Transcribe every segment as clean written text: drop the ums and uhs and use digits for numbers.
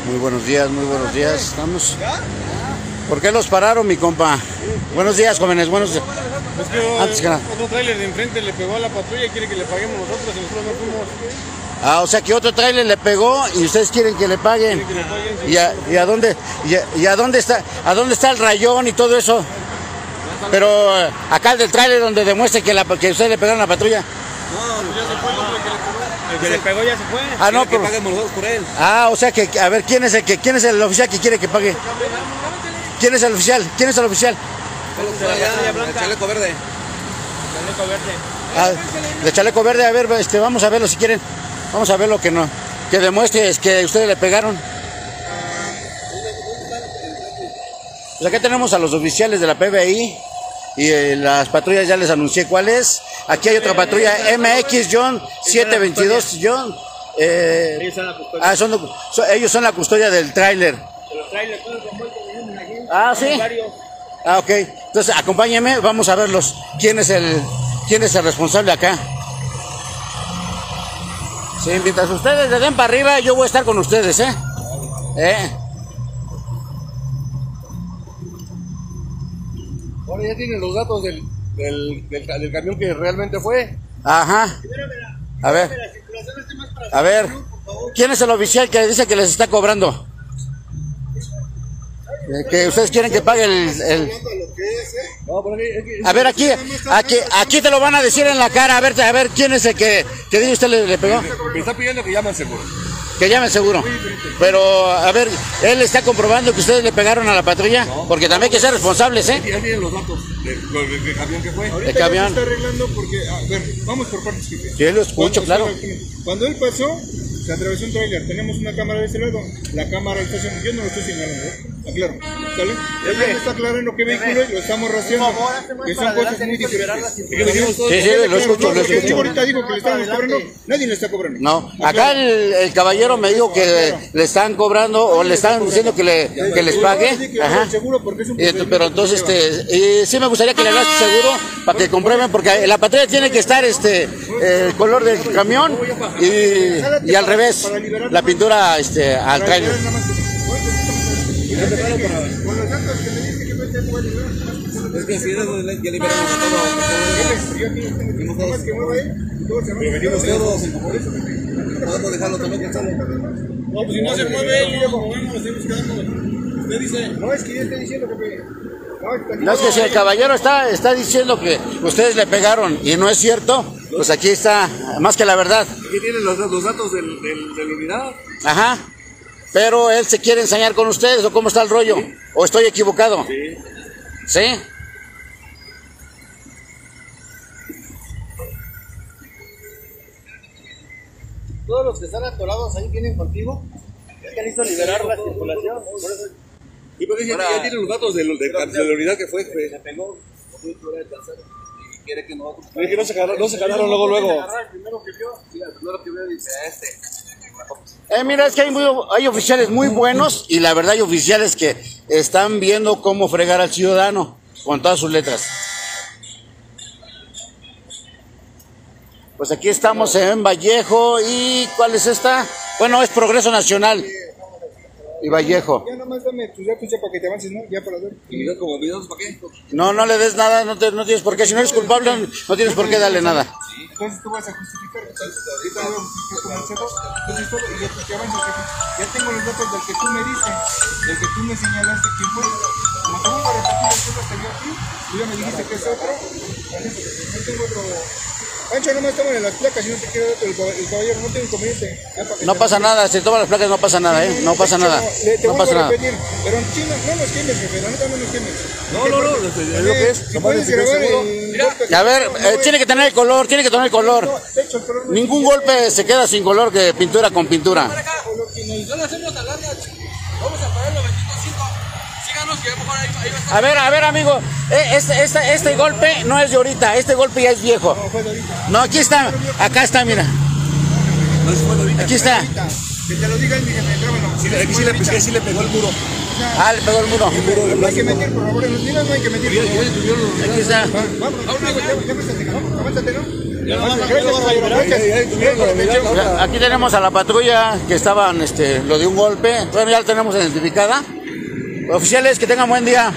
Muy buenos días, estamos. ¿Por qué los pararon, mi compa? Buenos días, jóvenes, buenos días. Es que otro tráiler de enfrente le pegó a la patrulla y quiere que le paguemos nosotros y nosotros no fuimos. Ah, o sea que otro tráiler le pegó y ustedes quieren que le paguen. Sí. ¿Y a dónde está el rayón y todo eso? Pero acá el del tráiler donde demuestre que ustedes le pegaron a la patrulla. No, ya se fue el hombre que le pegó. El que le pegó ya se fue. Ah, no, pero que paguemos nosotros por él. Ah, o sea que, a ver, ¿quién es el oficial que quiere que pague? ¿Quién es el oficial? ¿Quién es el oficial? El chaleco verde. Chaleco verde. Ah, de chaleco verde, a ver, vamos a verlo si quieren. Vamos a ver lo que no. Que demuestre es que ustedes le pegaron. Pues acá tenemos a los oficiales de la PBI y las patrullas ya les anuncié cuál es. Aquí hay otra patrulla MX-722. Ellos son la custodia del tráiler. Ah, sí. Ah, ok. Entonces, acompáñenme, vamos a verlos. ¿Quién es el responsable acá? Sí, mientras ustedes le den para arriba, yo voy a estar con ustedes, ¿eh? Ahora ya tienen los datos del camión que realmente fue. Ajá. A ver. ¿Quién es el oficial que dice que les está cobrando? Que ustedes quieren que pague el... A ver, aquí te lo van a decir en la cara. A ver, ¿quién es el que dice usted le pegó? Me está pidiendo que llamen seguro. Que llamen seguro. Pero, a ver, ¿él está comprobando que ustedes le pegaron a la patrulla? Porque también hay que ser responsables, ¿eh? Ya tienen los datos del camión que fue. Ahorita el camión. ya se está arreglando porque, a ver, vamos por partes, jefe. Sí, lo escucho, claro. Cuando él pasó, se atravesó un tráiler. Tenemos una cámara de ese lado. La cámara está señalando. Yo no lo estoy señalando, ¿eh? Aclaro. ¿Sale? Él ya me está aclarando qué vehículo es, lo estamos rastreando. Que son cosas muy diferentes. Sí, lo escucho. Ahorita digo que le estábamos cobrando. Nadie le está cobrando. No, acá el caballero me dijo que le están cobrando o le están diciendo que les pague. Ajá. Pero entonces, sí me gustaría que le hagas seguro para que comprueben, porque la patrulla tiene que estar el color del camión y al revés, la pintura al tráiler. Es que si ya liberamos a todos. Pero venimos todos. Podemos dejarlo también que sale. No, pues si no se mueve él, lo movemos, nos seguimos quedando. Usted dice. No, es que yo estoy diciendo que... No, es que si el caballero está diciendo que ustedes le pegaron y no es cierto, pues aquí está más que la verdad. Aquí tienen los datos de la unidad. Ajá. Pero él se quiere ensañar con ustedes, ¿o cómo está el rollo? ¿Sí? ¿O estoy equivocado? Sí. ¿Sí? Todos los que están atorados ahí vienen contigo. Ya listo liberar la circulación. Por eso... Y porque ya tienen los datos de la unidad que fue. Se pegó. Y quiere que no... Es que no se ganaron luego. El primero que vio. Sí, el primero que vio dice Mira, es que hay oficiales muy buenos y la verdad hay oficiales que están viendo cómo fregar al ciudadano con todas sus letras. Pues aquí estamos en Vallejo y ¿cuál es esta? Bueno, es Progreso Nacional y Vallejo. Ya nomás dame tus datos ya para que te avances, ¿no? Ya para ver. ¿Y yo como videos para qué? No le des nada, no tienes por qué. Si no eres culpable, no tienes por qué darle nada. Entonces tú vas a justificar. Ahorita voy a justificar con el cerro. Entonces todo, y ya te avanzo, ya tengo los datos del que tú me diste, del que tú me señalaste quién fue. Como tengo un repartido de cosas que yo aquí, tú ya me dijiste que es otro. No tengo otro. Pancho, nomás toman en las placas, si no te quiero el caballero, no tengo inconveniente. No pasa nada, si toman las placas no pasa nada, ¿eh? No pasa nada. No pasa nada. Pero en China no nos quemes, jefe, la neta no nos quemes. No, es lo que es. Si puedes grabar A ver, tiene que tener el color, Ningún golpe se queda sin color que pintura con pintura. No le hacemos a larga. Vamos a pagar los 25. Síganos que a lo mejor ahí va a estar. A ver, amigo, este golpe no es de ahorita, este golpe ya es viejo. No, aquí está, acá está, mira. Aquí está. Que te lo diga él, mire, Aquí sí le pegó el muro. Ah, le pegó el muro. No hay que mentir, por favor, en los niños no hay que mentir. Aquí está. Vamos, ya avánzate, ¿no? Aquí tenemos a la patrulla que estaban, lo de un golpe. Bueno, ya la tenemos identificada. Oficiales, que tengan buen día.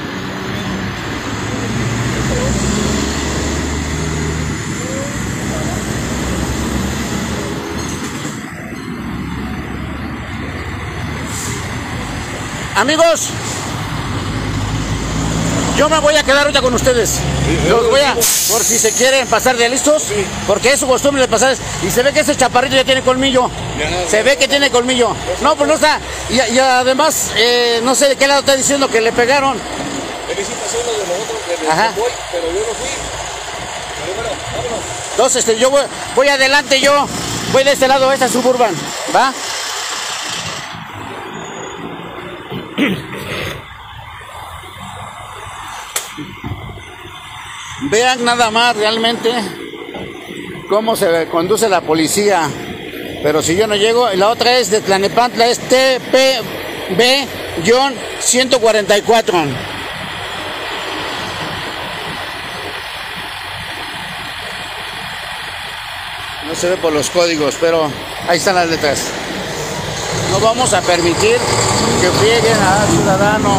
Amigos, yo me voy a quedar ahorita con ustedes. Los voy a, por si se quieren pasar de listos, porque es su costumbre de pasar. Y se ve que ese chaparrito ya tiene colmillo. Se ve que tiene colmillo. No, pues no está. Y además, no sé de qué lado está diciendo que le pegaron. Felicitaciones de nosotros, del convoy, pero yo no fui. Pero bueno, vámonos. Entonces, yo voy adelante, yo voy de este lado, esta Suburban, ¿va? Vean nada más realmente cómo se conduce la policía. Pero si yo no llego, y la otra es de Tlalnepantla, es TPB-144. No se ve por los códigos, pero ahí están las letras. No vamos a permitir que frieguen al ciudadano.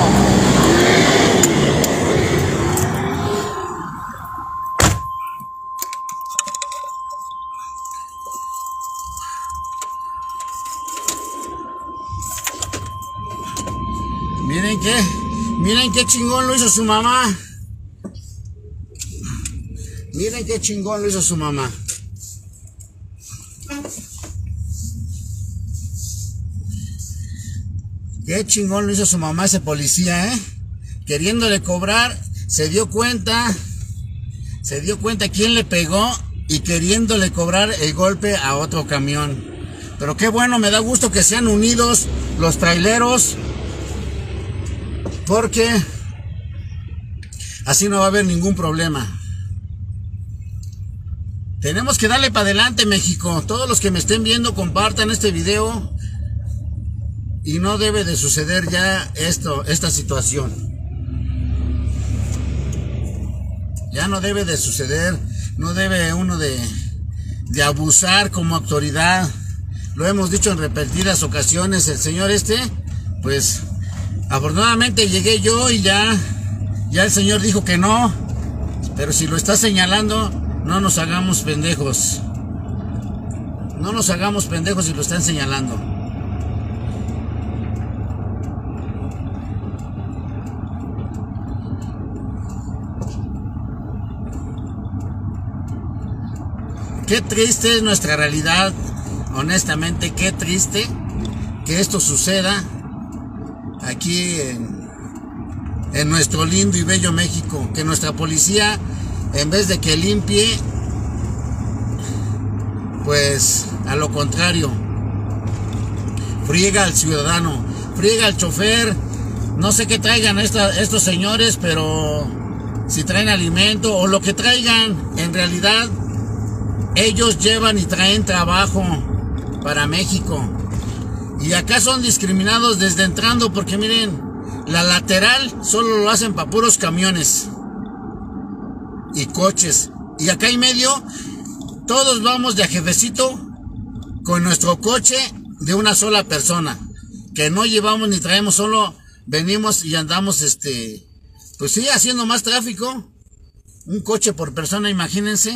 Miren qué chingón lo hizo su mamá. Miren qué chingón lo hizo su mamá. Qué chingón lo hizo su mamá ese policía, queriéndole cobrar, se dio cuenta quién le pegó y queriéndole cobrar el golpe a otro camión. Pero qué bueno, me da gusto que sean unidos los traileros, porque así no va a haber ningún problema. Tenemos que darle para adelante, México. Todos los que me estén viendo, compartan este video. Y no debe de suceder ya esta situación. Ya no debe de suceder. No debe uno de abusar como autoridad. Lo hemos dicho en repetidas ocasiones. El señor pues afortunadamente llegué yo y ya el señor dijo que no. Pero si lo está señalando, no nos hagamos pendejos. No nos hagamos pendejos si lo están señalando. Qué triste es nuestra realidad, honestamente, qué triste que esto suceda aquí en nuestro lindo y bello México, que nuestra policía, en vez de que limpie, pues a lo contrario, friega al ciudadano, friega al chofer. No sé qué traigan estos señores, pero si traen alimento o lo que traigan, en realidad ellos llevan y traen trabajo para México. Y acá son discriminados desde entrando, porque miren, la lateral solo lo hacen para puros camiones y coches. Y acá en medio, todos vamos de a jefecito con nuestro coche de una sola persona. Que no llevamos ni traemos, solo venimos y andamos, pues sí, haciendo más tráfico. Un coche por persona, imagínense.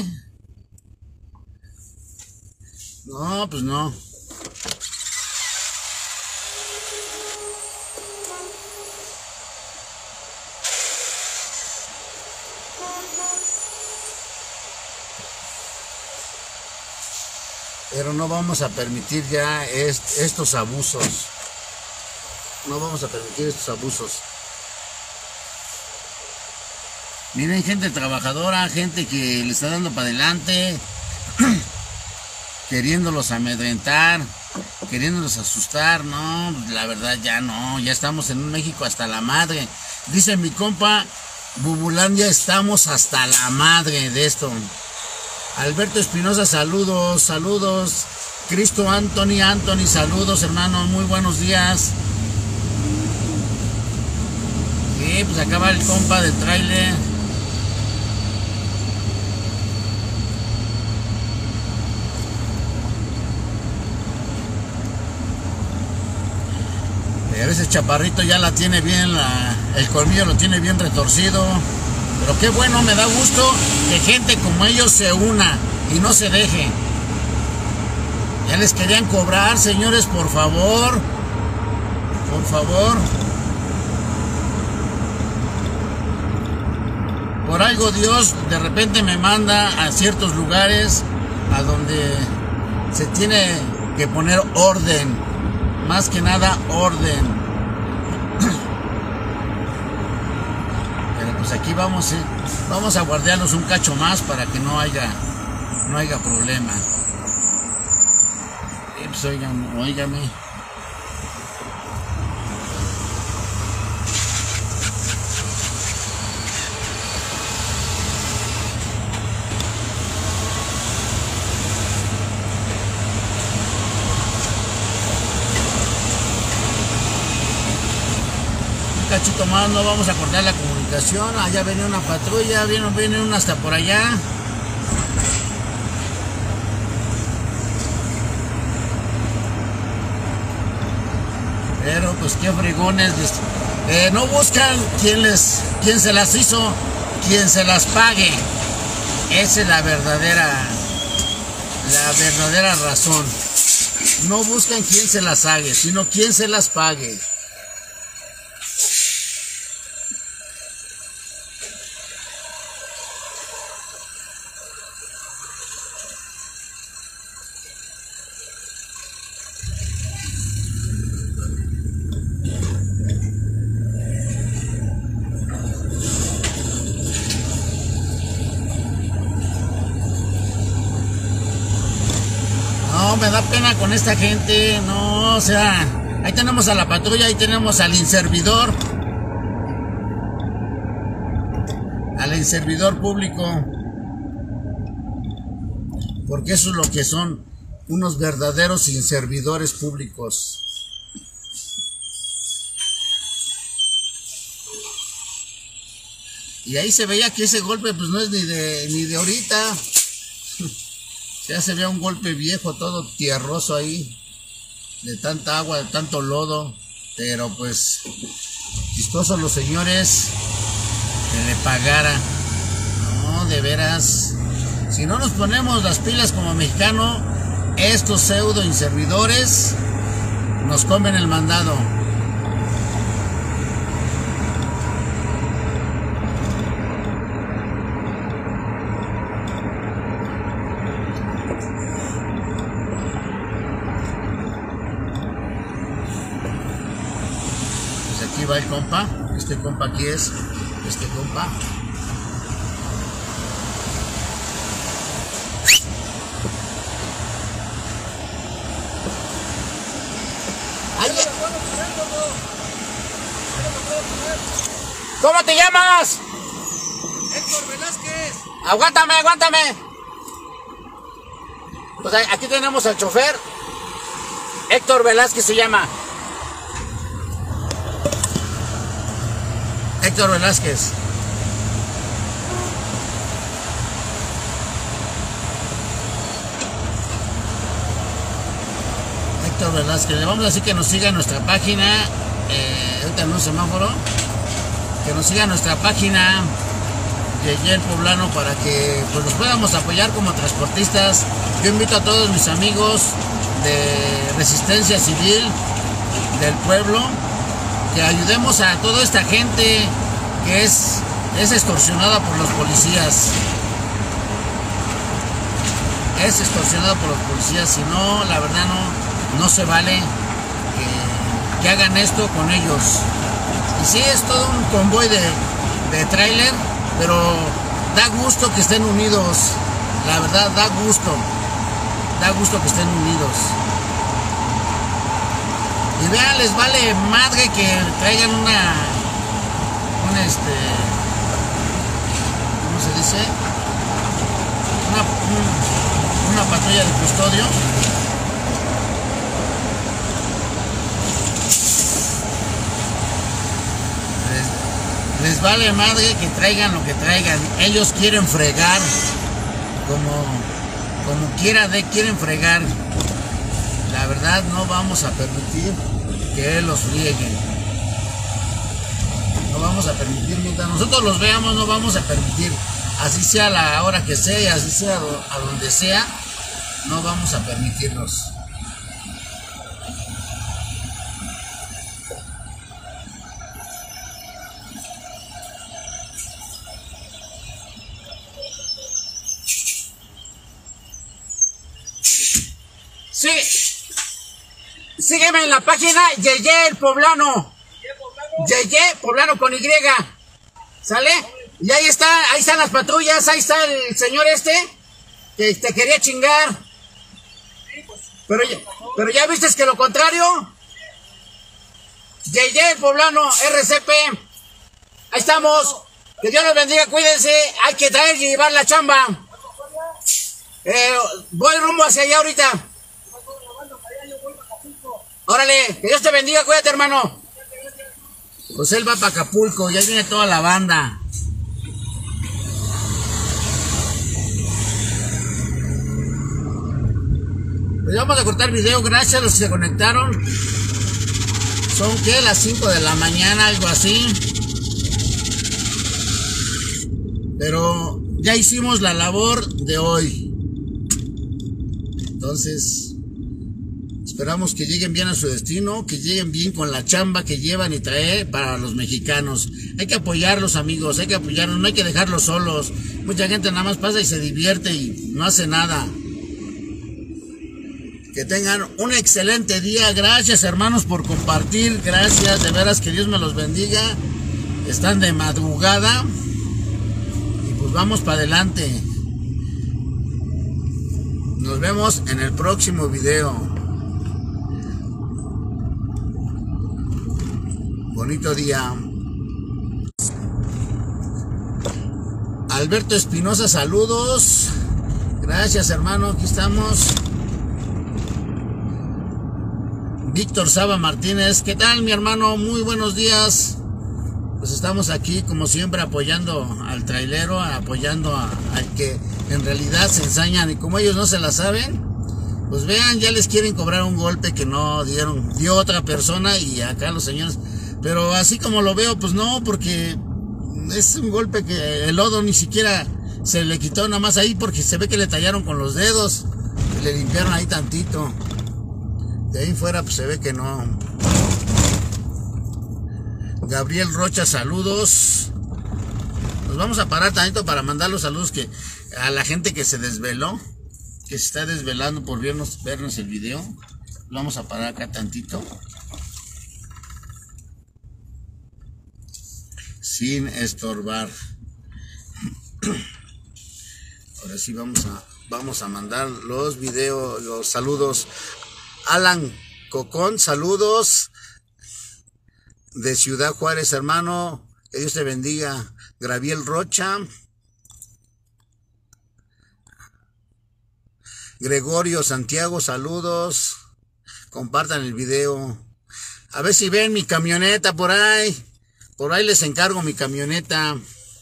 No, pues no. Pero no vamos a permitir ya estos abusos. No vamos a permitir estos abusos. Miren, gente trabajadora, gente que le está dando para adelante. Queriéndolos amedrentar, queriéndolos asustar. No, la verdad ya no, ya estamos en un México hasta la madre. Dice mi compa Bubulandia, estamos hasta la madre de esto. Alberto Espinosa, saludos, saludos. Cristo Anthony, saludos hermano, muy buenos días. Sí, pues acaba el compa del tráiler. A veces Chaparrito ya la tiene bien, el colmillo lo tiene bien retorcido. Pero qué bueno, me da gusto que gente como ellos se una y no se deje. Ya les querían cobrar, señores, por favor. Por favor. Por algo Dios de repente me manda a ciertos lugares a donde se tiene que poner orden. Más que nada orden. Pero pues aquí vamos a guardarnos un cacho más para que no haya problema. Pues óigame. Un cachito más, no vamos a cortar la comunicación. Allá viene una patrulla, viene una hasta por allá. Pero pues qué fregones, no buscan quién se las hizo, quien se las pague. Esa es la verdadera razón. No buscan quién se las haga, sino quién se las pague. Me da pena con esta gente, no, o sea, ahí tenemos a la patrulla, ahí tenemos al inservidor público, porque eso es lo que son unos verdaderos inservidores públicos. Y ahí se veía que ese golpe pues no es ni de ahorita. Ya se ve un golpe viejo, todo tierroso ahí, de tanta agua, de tanto lodo, pero pues chistosos los señores que le pagara. No, de veras, si no nos ponemos las pilas como mexicano, estos pseudo inservidores nos comen el mandado. Aquí va el compa, este compa aquí es, este compa. ¿Cómo te llamas? Héctor Velázquez. Aguántame. Pues aquí tenemos al chofer. Héctor Velázquez se llama. Héctor Velázquez. Héctor Velázquez. Le vamos a decir que nos siga en nuestra página. Ahorita en un semáforo. Que nos siga en nuestra página de El Poblano para que pues nos podamos apoyar como transportistas. Yo invito a todos mis amigos de Resistencia Civil del pueblo que ayudemos a toda esta gente que es extorsionada por los policías. Es extorsionada por los policías, si no, la verdad no se vale que hagan esto con ellos. Y sí, es todo un convoy de tráiler, pero da gusto que estén unidos. La verdad, da gusto que estén unidos. Y vean, les vale madre que traigan una ¿cómo se dice? Una patrulla de custodio. Les vale madre que traigan lo que traigan. Ellos quieren fregar. Como quiera quieren fregar. La verdad no vamos a permitir que los frieguen. No vamos a permitir, mientras nosotros los veamos, no vamos a permitir. Así sea la hora que sea y así sea a donde sea, no vamos a permitirlos. Sí. Sígueme en la página Yeye el Poblano. Yeye Poblano con Y. ¿Sale? Y ahí están las patrullas, ahí está el señor que te quería chingar. Pero ya viste que lo contrario. Yeye el Poblano, RCP. Ahí estamos. Que Dios los bendiga, cuídense. Hay que traer y llevar la chamba. Voy rumbo hacia allá ahorita. Órale, que Dios te bendiga, cuídate, hermano. Pues él va para Acapulco, ya viene toda la banda. Pues vamos a cortar video, gracias a los que se conectaron. Son, ¿qué? Las 5 de la mañana, algo así. Pero ya hicimos la labor de hoy. Entonces, esperamos que lleguen bien a su destino, que lleguen bien con la chamba que llevan y traen para los mexicanos. Hay que apoyarlos, amigos, hay que apoyarlos, no hay que dejarlos solos. Mucha gente nada más pasa y se divierte y no hace nada. Que tengan un excelente día. Gracias, hermanos, por compartir. Gracias, de veras, que Dios me los bendiga. Están de madrugada. Y pues vamos para adelante. Nos vemos en el próximo video. Bonito día. Alberto Espinosa, saludos. Gracias, hermano, aquí estamos. Víctor Saba Martínez, ¿qué tal, mi hermano? Muy buenos días. Pues estamos aquí, como siempre, apoyando al trailero, apoyando al que en realidad se ensañan. Y como ellos no se la saben, pues vean, ya les quieren cobrar un golpe que no dio otra persona y acá los señores. Pero así como lo veo, pues no, porque es un golpe que el lodo ni siquiera se le quitó nada más ahí, porque se ve que le tallaron con los dedos y le limpiaron ahí tantito. De ahí fuera pues se ve que no. Gabriel Rocha, saludos. Nos vamos a parar tantito para mandar los saludos a la gente que se desveló, que se está desvelando por vernos el video. Vamos a parar acá tantito. Sin estorbar. Ahora sí vamos a mandar los videos, los saludos. Alan Cocón, saludos de Ciudad Juárez, hermano, que Dios te bendiga. Gabriel Rocha, Gregorio Santiago, saludos. Compartan el video. A ver si ven mi camioneta por ahí les encargo mi camioneta.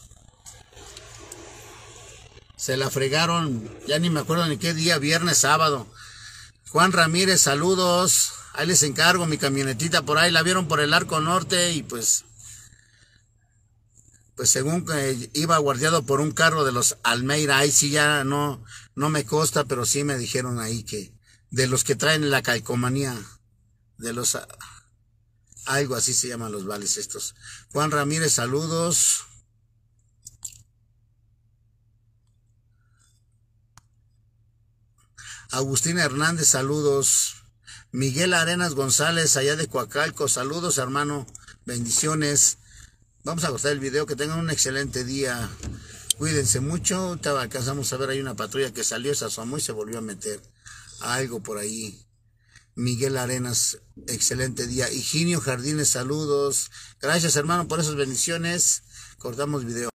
Se la fregaron, ya ni me acuerdo ni qué día, viernes, sábado. Juan Ramírez, saludos. Ahí les encargo mi camionetita por ahí. La vieron por el Arco Norte y pues según que iba guardiado por un carro de los Almeida. Ahí sí ya no me consta, pero sí me dijeron ahí que de los que traen la calcomanía, de los algo así se llaman los vales estos. Juan Ramírez, saludos. Agustín Hernández, saludos. Miguel Arenas González, allá de Coacalco, saludos, hermano, bendiciones. Vamos a cortar el video, que tengan un excelente día. Cuídense mucho. Ahorita alcanzamos a ver, hay una patrulla que salió, se asomó y se volvió a meter algo por ahí. Miguel Arenas, excelente día. Higinio Jardines, saludos. Gracias, hermano, por esas bendiciones. Cortamos video.